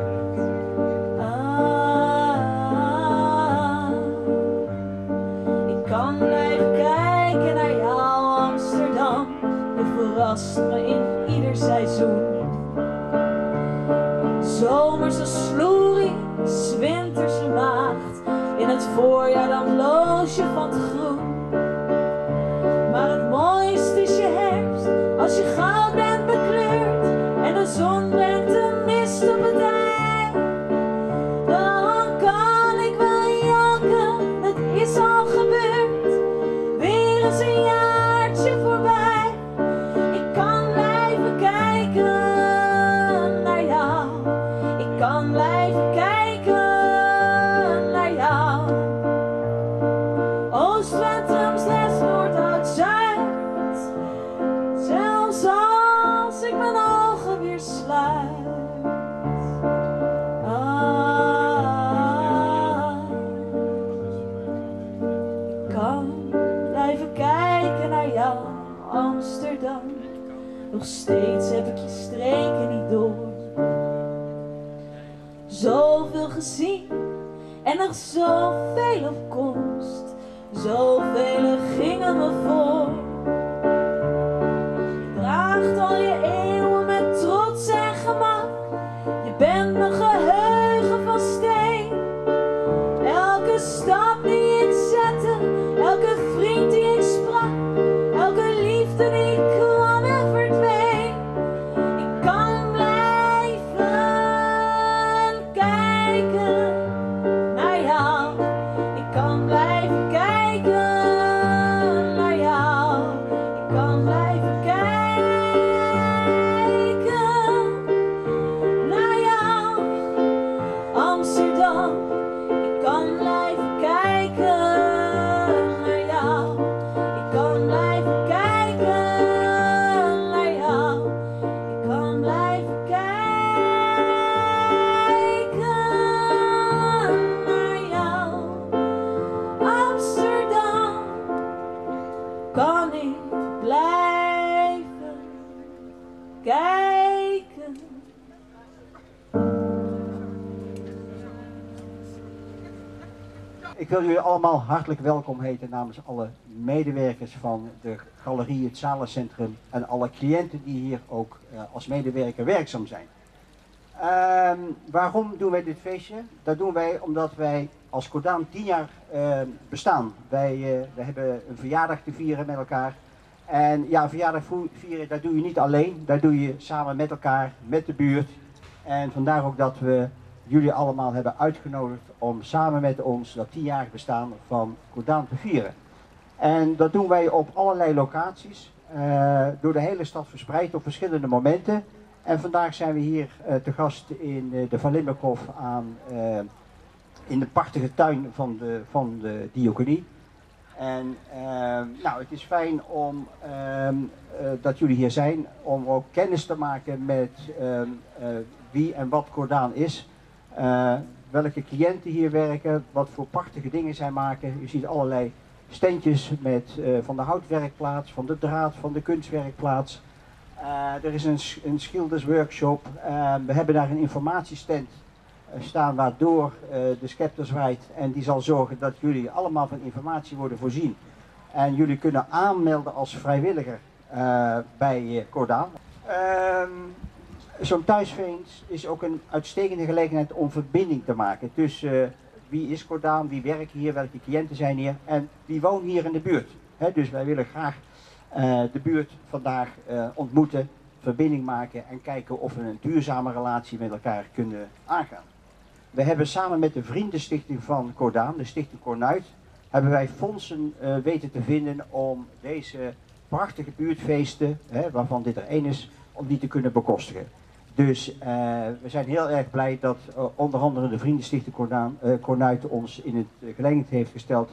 Ah, ik kan blijven kijken naar jou, Amsterdam. Je verrast me in ieder seizoen. Zomerse sloerie, 's winterse maagd. In het voorjaar dan bloos je van het groen. Maar het mooiste is je herfst, als je goud bent bekleurd en de zon brengt de mist op het ei. Dan kan ik wel janken, het is al gebeurd. Weer eens een jaartje voorbij. Ik kan blijven kijken naar jou. Ik kan blijven kijken naar jou. Oost, West, West, Noord, Zuid, Zuid. Zelfs als ik mijn ogen weer sluit. Ah, ik kan blijven kijken naar jou, Amsterdam. Nog steeds heb ik je streken niet door. Zoveel gezien en nog zoveel op komst. Zoveel gingen me voor. Je draagt al je eeuwen met trots en gemak. Je bent mijn geheugen van steen. Elke stap die ik zette, elke vriend die ik sprak, elke liefde die kwam en verdween. Ik kan blijven kijken naar jou. Ik kan blijven kijken naar jou. Ik kan blijven kijken naar jou, Amsterdam. Ik kan blijven kijken naar jou. Ik kan blijven kijken naar jou. Ik kan blijven kijken naar jou, Amsterdam. Kan ik blijven kijken. Ik wil jullie allemaal hartelijk welkom heten namens alle medewerkers van de galerie, het Zalencentrum en alle cliënten die hier ook uh, als medewerker werkzaam zijn. Uh, waarom doen wij dit feestje? Dat doen wij omdat wij als Cordaan tien jaar uh, bestaan. Wij, uh, wij hebben een verjaardag te vieren met elkaar. En ja, een verjaardag vieren, dat doe je niet alleen. Dat doe je samen met elkaar, met de buurt. En vandaar ook dat we jullie allemaal hebben uitgenodigd om samen met ons dat tienjarig bestaan van Cordaan te vieren. En dat doen wij op allerlei locaties, uh, door de hele stad verspreid op verschillende momenten. En vandaag zijn we hier uh, te gast in uh, de Van Limberhof aan, uh, in de prachtige tuin van de, van de diaconie. En uh, nou, het is fijn om, uh, uh, dat jullie hier zijn, om ook kennis te maken met uh, uh, wie en wat Cordaan is. Uh, welke cliënten hier werken, wat voor prachtige dingen zij maken. Je ziet allerlei standjes met, uh, van de houtwerkplaats, van de draad, van de kunstwerkplaats. Uh, er is een, een schildersworkshop. Uh, we hebben daar een informatiestand uh, staan waardoor uh, de scepter zwaait. En die zal zorgen dat jullie allemaal van informatie worden voorzien. En jullie kunnen aanmelden als vrijwilliger uh, bij uh, Cordaan. Uh, Zo'n thuisfeest is ook een uitstekende gelegenheid om verbinding te maken tussen uh, wie is Cordaan, wie werken hier, welke cliënten zijn hier en wie wonen hier in de buurt. He, dus wij willen graag uh, de buurt vandaag uh, ontmoeten, verbinding maken en kijken of we een duurzame relatie met elkaar kunnen aangaan. We hebben samen met de Vriendenstichting van Cordaan, de Stichting Cornuit, hebben wij fondsen uh, weten te vinden om deze prachtige buurtfeesten, hè, waarvan dit er één is, om die te kunnen bekostigen. Dus uh, we zijn heel erg blij dat uh, onder andere de Vriendenstichting Cordaan, uh, Cornuit ons in het uh, gelegenheid heeft gesteld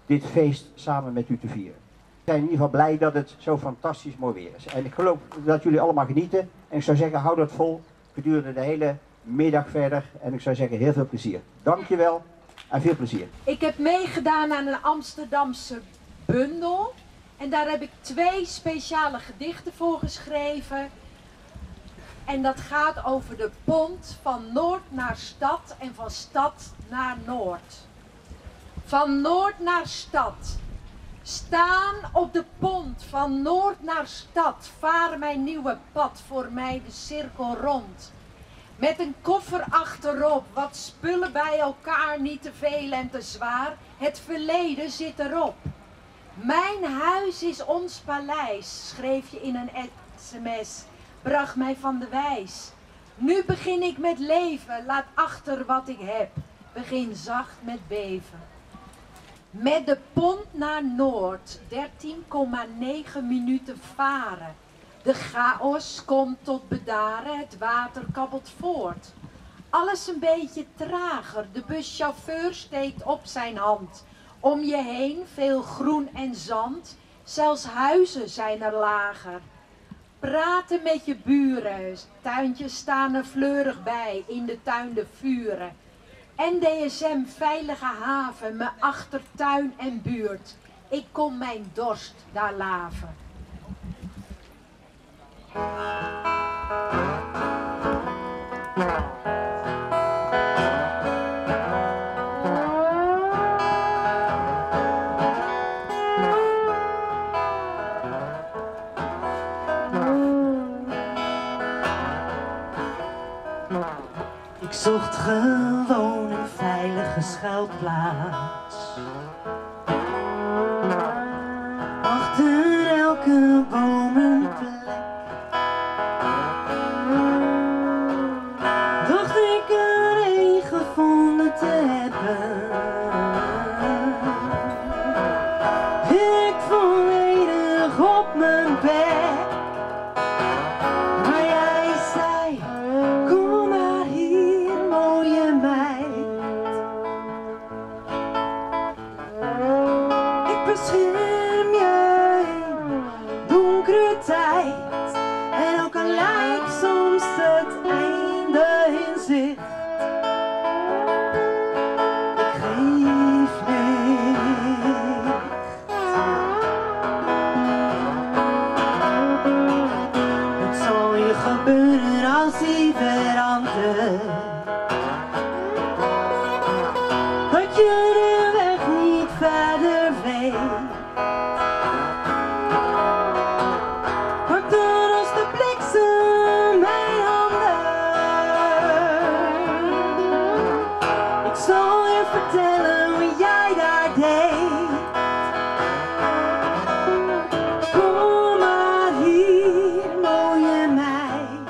dit feest samen met u te vieren. We zijn in ieder geval blij dat het zo fantastisch mooi weer is. En ik geloof dat jullie allemaal genieten. En ik zou zeggen, hou dat vol gedurende de hele middag verder. En ik zou zeggen, heel veel plezier. Dankjewel en veel plezier. Ik heb meegedaan aan een Amsterdamse bundel. En daar heb ik twee speciale gedichten voor geschreven. En dat gaat over de pont van Noord naar stad en van stad naar Noord. Van Noord naar stad. Staan op de pont van Noord naar stad. Vaar mijn nieuwe pad voor mij de cirkel rond. Met een koffer achterop, wat spullen bij elkaar, niet te veel en te zwaar. Het verleden zit erop. Mijn huis is ons paleis, schreef je in een sms. Bracht mij van de wijs. Nu begin ik met leven, laat achter wat ik heb. Begin zacht met beven. Met de pont naar Noord, dertien komma negen minuten varen. De chaos komt tot bedaren, het water kabbelt voort. Alles een beetje trager, de buschauffeur steekt op zijn hand. Om je heen veel groen en zand, zelfs huizen zijn er lager. Praten met je buren, tuintjes staan er fleurig bij, in de tuin de vuren. N D S M veilige haven, mijn achtertuin en buurt. Ik kom mijn dorst daar laven. Ik zocht gewoon een veilige schuilplaats. Achter elke boom een plek. Dacht ik er een gevonden te hebben. Ik volledig op mijn bek. Maar jij zei, kom maar hier, mooie meid. Ik bescherm je in donkere tijd. En ook al lijkt soms het einde in zicht. Ik geef licht. Het zal je gebeuren als die verandert. Dat je de weg niet verder weet. Pak dan als de bliksem mijn handen. Ik zal je vertellen hoe jij daar deed. Kom maar hier, mooie meid.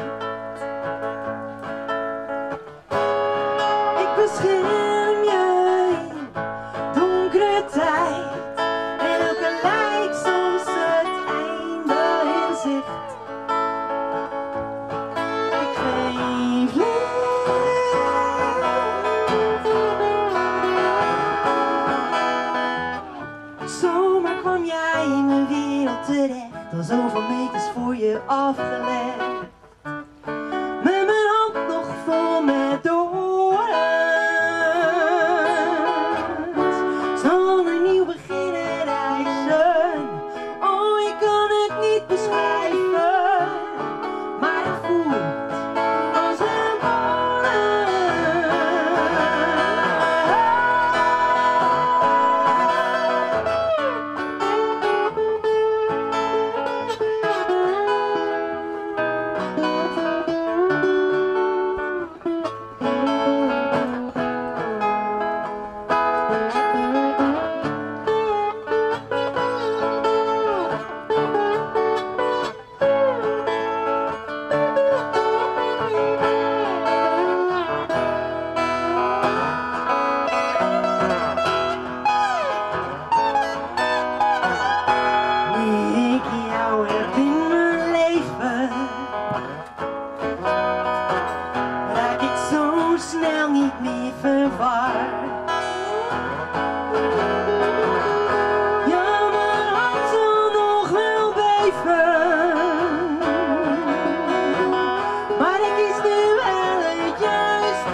Ik bescherm je in donkere tijd. En ook al lijkt soms het einde in zicht. Ik geef licht. Zomaar kwam jij in mijn wereld terecht. Al zoveel meters voor je afgelegd. Met mijn hand nog vol met doorn. Zal een nieuw beginnen reizen. Oh, ik kan het niet beschrijven. Maar het voelt als een wonder. Maar ik kies nu wel het juiste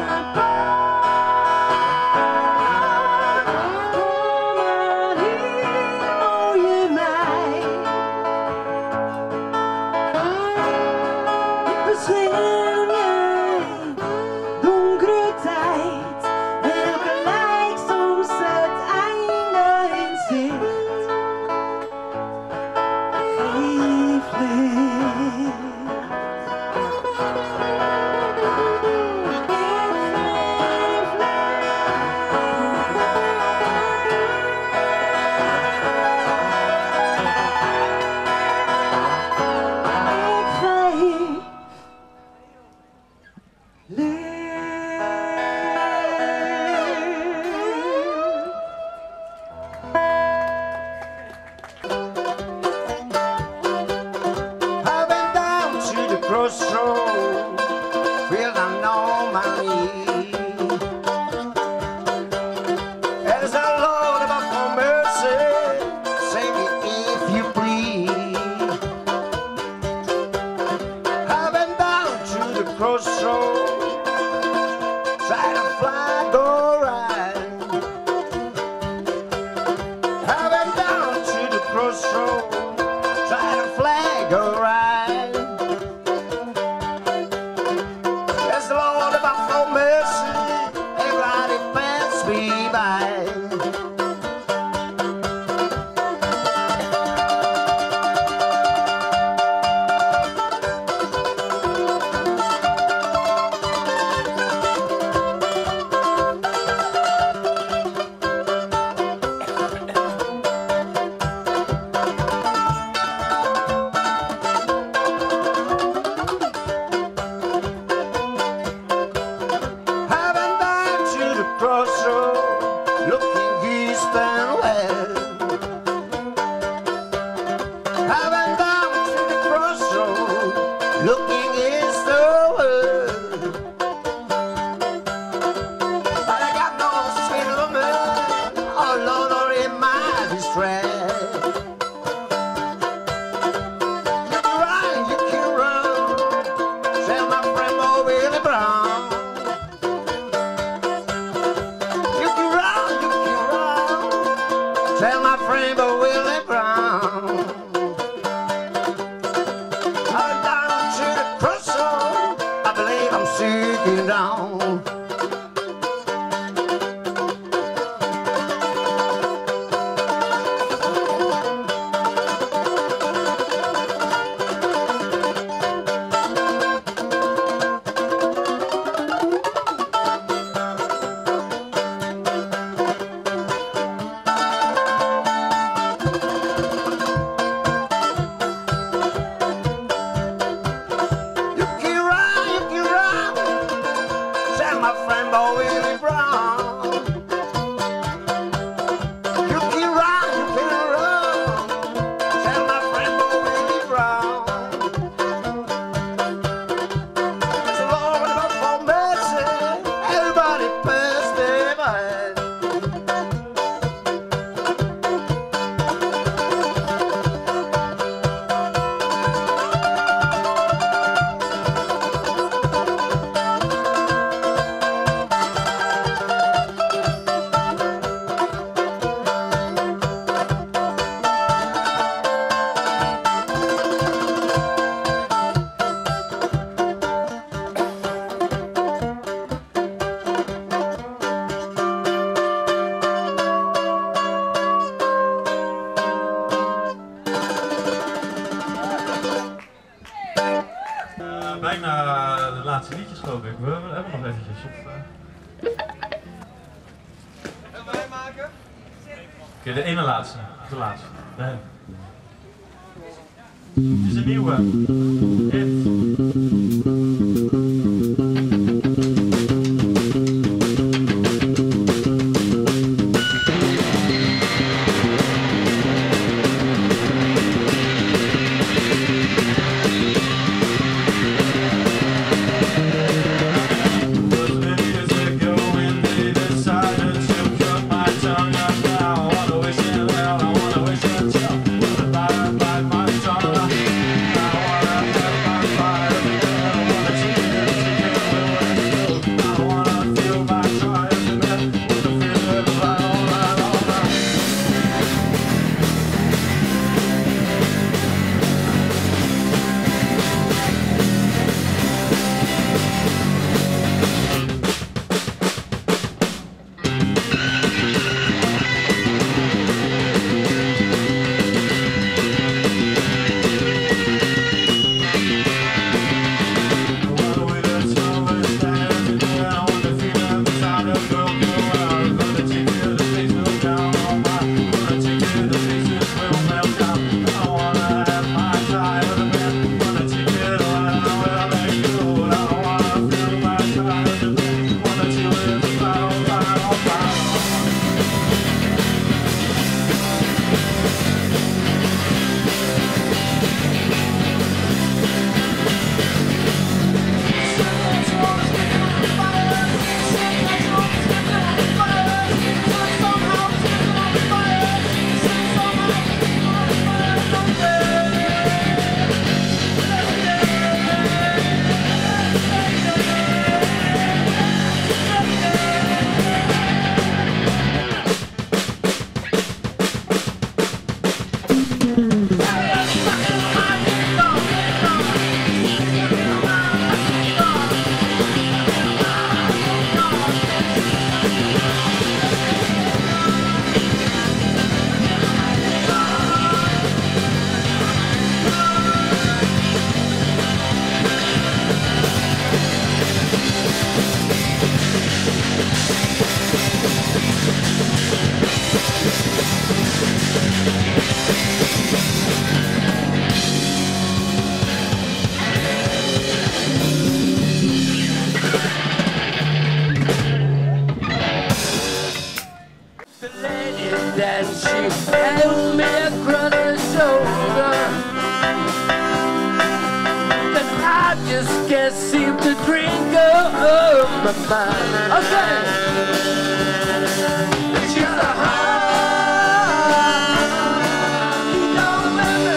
pad. Kom maar hier, mooie meid. Ik bescherm jij, donkere tijd. Welke lijkt soms het einde in zicht. Geef licht. I went down to the crossroad, feel down on my knees. As I Lord about for mercy, save me if you please. I went down to the crossroad, try to fly, go right. I went down to the crossroad, try to fly, go right. As the Lord about for mercy, everybody pass me by. I went down to the crossroad, looking east and west. I went down to the crossroad, looking east and west. But I got no sweet woman, oh Lord, or in my distress. You can run, you can run, tell my friend Bo Willie Brown. You can run, you can run, tell my friend Bo Willie Brown. I went down to the crossroad, I believe I'm sinking down. You can run, you can run, tell my friend Bo Willie Brown. You can run, you can run, tell my friend Bo Willie Brown. So Lord, about for mercy, everybody pass me by. Uh, bijna de laatste liedjes geloof ik. We hebben nog eventjes. Of, uh... Gaan wij maken? Oké, okay, de ene laatste. De laatste. De hen. Het is een nieuwe. I wanna wish it well, I wanna wish it well. my mind. Okay. She's a high, young baby.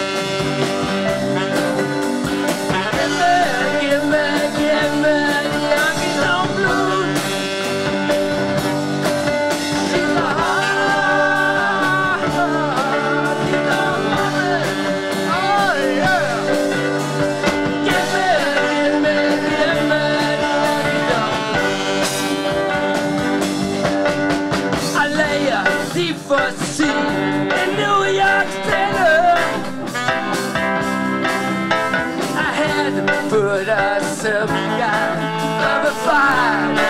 Give me, give me, give me the Yankee Down Blues. She's a high, young woman. Oh yeah. Give me, give me, give me the Yankee Down Blues. I lay a deep for sea in New York City. I had to put a some guy of a fire.